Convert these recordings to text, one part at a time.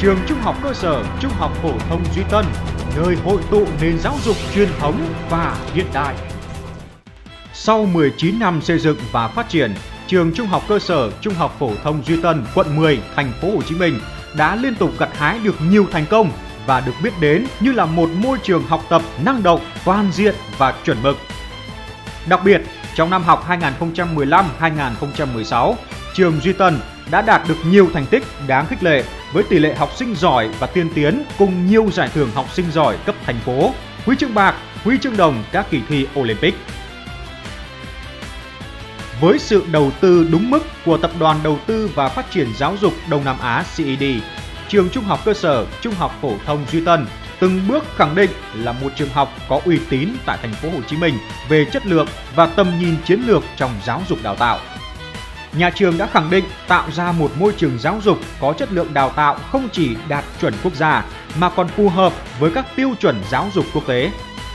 Trường Trung học cơ sở, Trung học phổ thông Duy Tân, nơi hội tụ nền giáo dục truyền thống và hiện đại. Sau 19 năm xây dựng và phát triển, Trường Trung học cơ sở, Trung học phổ thông Duy Tân, quận 10, thành phố Hồ Chí Minh đã liên tục gặt hái được nhiều thành công và được biết đến như là một môi trường học tập năng động, toàn diện và chuẩn mực. Đặc biệt, trong năm học 2015-2016, trường Duy Tân đã đạt được nhiều thành tích đáng khích lệ với tỷ lệ học sinh giỏi và tiên tiến cùng nhiều giải thưởng học sinh giỏi cấp thành phố, huy chương bạc, huy chương đồng các kỳ thi Olympic. Với sự đầu tư đúng mức của Tập đoàn Đầu tư và Phát triển Giáo dục Đông Nam Á CED, Trường Trung học cơ sở, Trung học phổ thông Duy Tân từng bước khẳng định là một trường học có uy tín tại thành phố Hồ Chí Minh về chất lượng và tầm nhìn chiến lược trong giáo dục đào tạo. Nhà trường đã khẳng định tạo ra một môi trường giáo dục có chất lượng đào tạo không chỉ đạt chuẩn quốc gia mà còn phù hợp với các tiêu chuẩn giáo dục quốc tế.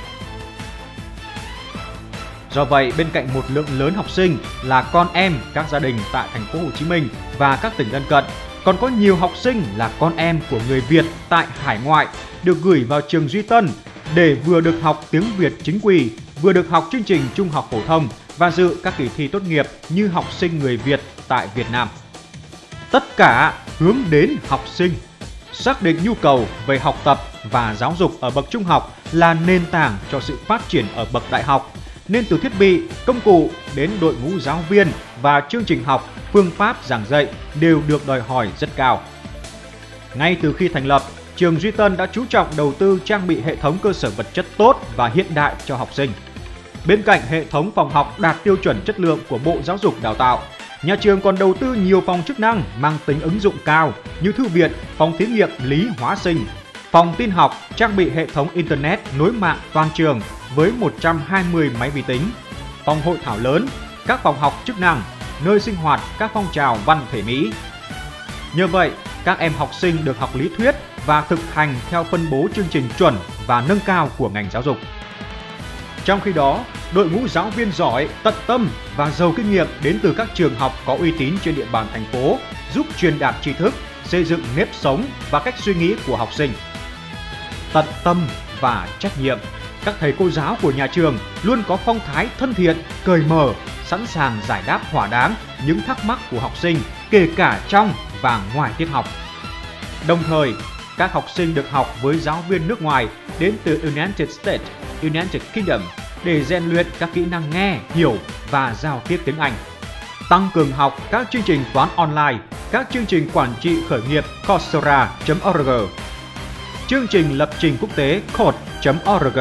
Do vậy, bên cạnh một lượng lớn học sinh là con em các gia đình tại thành phố Hồ Chí Minh và các tỉnh lân cận, còn có nhiều học sinh là con em của người Việt tại hải ngoại được gửi vào trường Duy Tân để vừa được học tiếng Việt chính quy, vừa được học chương trình trung học phổ thông và dự các kỳ thi tốt nghiệp như học sinh người Việt tại Việt Nam. Tất cả hướng đến học sinh, xác định nhu cầu về học tập và giáo dục ở bậc trung học là nền tảng cho sự phát triển ở bậc đại học, nên từ thiết bị, công cụ đến đội ngũ giáo viên và chương trình học, phương pháp giảng dạy đều được đòi hỏi rất cao. Ngay từ khi thành lập, trường Duy Tân đã chú trọng đầu tư trang bị hệ thống cơ sở vật chất tốt và hiện đại cho học sinh. Bên cạnh hệ thống phòng học đạt tiêu chuẩn chất lượng của Bộ Giáo dục Đào tạo, nhà trường còn đầu tư nhiều phòng chức năng mang tính ứng dụng cao như thư viện, phòng thí nghiệm lý hóa sinh, phòng tin học, trang bị hệ thống Internet nối mạng toàn trường với 120 máy vi tính, phòng hội thảo lớn, các phòng học chức năng, nơi sinh hoạt các phong trào văn thể Mỹ. Nhờ vậy, các em học sinh được học lý thuyết và thực hành theo phân bố chương trình chuẩn và nâng cao của ngành giáo dục. Trong khi đó, đội ngũ giáo viên giỏi, tận tâm và giàu kinh nghiệm đến từ các trường học có uy tín trên địa bàn thành phố giúp truyền đạt tri thức, xây dựng nếp sống và cách suy nghĩ của học sinh. Tận tâm và trách nhiệm, các thầy cô giáo của nhà trường luôn có phong thái thân thiện, cởi mở, sẵn sàng giải đáp thỏa đáng những thắc mắc của học sinh, kể cả trong và ngoài tiết học. Đồng thời, các học sinh được học với giáo viên nước ngoài đến từ United States, United Kingdom để rèn luyện các kỹ năng nghe, hiểu và giao tiếp tiếng Anh. Tăng cường học các chương trình toán online, các chương trình quản trị khởi nghiệp Coursera.org, chương trình lập trình quốc tế Code.org.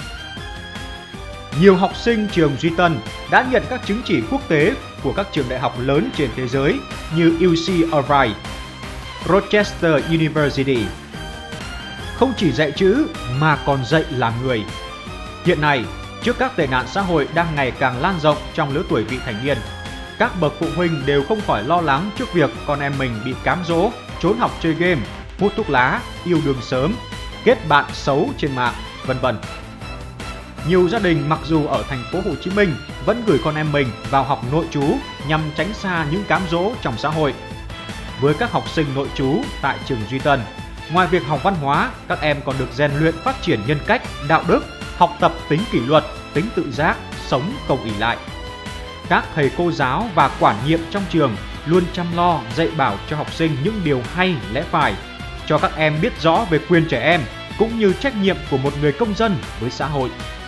Nhiều học sinh trường Duy Tân đã nhận các chứng chỉ quốc tế của các trường đại học lớn trên thế giới như UC Irvine, Rochester University. Không chỉ dạy chữ mà còn dạy làm người. Hiện nay, trước các tệ nạn xã hội đang ngày càng lan rộng trong lứa tuổi vị thành niên, các bậc phụ huynh đều không khỏi lo lắng trước việc con em mình bị cám dỗ, trốn học chơi game, hút thuốc lá, yêu đương sớm, kết bạn xấu trên mạng, vân vân. Nhiều gia đình mặc dù ở thành phố Hồ Chí Minh vẫn gửi con em mình vào học nội trú nhằm tránh xa những cám dỗ trong xã hội. Với các học sinh nội trú tại trường Duy Tân, ngoài việc học văn hóa, các em còn được rèn luyện phát triển nhân cách, đạo đức, học tập tính kỷ luật, tính tự giác, sống không ỷ lại. Các thầy cô giáo và quản nhiệm trong trường luôn chăm lo dạy bảo cho học sinh những điều hay lẽ phải, cho các em biết rõ về quyền trẻ em cũng như trách nhiệm của một người công dân với xã hội.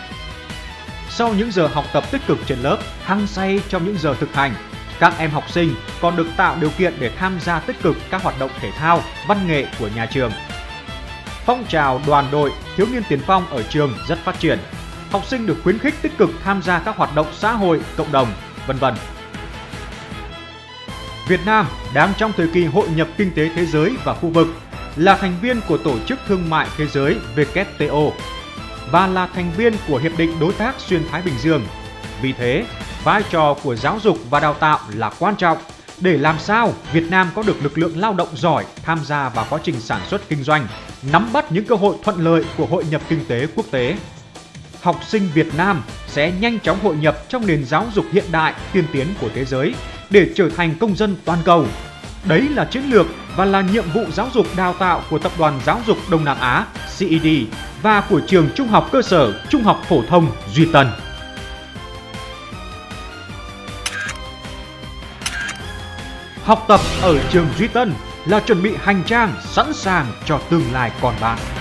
Sau những giờ học tập tích cực trên lớp, hăng say trong những giờ thực hành, các em học sinh còn được tạo điều kiện để tham gia tích cực các hoạt động thể thao, văn nghệ của nhà trường. Phong trào đoàn đội, thiếu niên tiền phong ở trường rất phát triển. Học sinh được khuyến khích tích cực tham gia các hoạt động xã hội, cộng đồng, vân vân. Việt Nam đang trong thời kỳ hội nhập kinh tế thế giới và khu vực, là thành viên của Tổ chức Thương mại Thế giới WTO và là thành viên của Hiệp định Đối tác Xuyên Thái Bình Dương. Vì thế, vai trò của giáo dục và đào tạo là quan trọng để làm sao Việt Nam có được lực lượng lao động giỏi tham gia vào quá trình sản xuất kinh doanh, nắm bắt những cơ hội thuận lợi của hội nhập kinh tế quốc tế. Học sinh Việt Nam sẽ nhanh chóng hội nhập trong nền giáo dục hiện đại tiên tiến của thế giới để trở thành công dân toàn cầu. Đấy là chiến lược và là nhiệm vụ giáo dục đào tạo của Tập đoàn Giáo dục Đông Nam Á CED và của trường Trung học cơ sở Trung học phổ thông Duy Tân. Học tập ở trường Duy Tân là chuẩn bị hành trang sẵn sàng cho tương lai con bạn.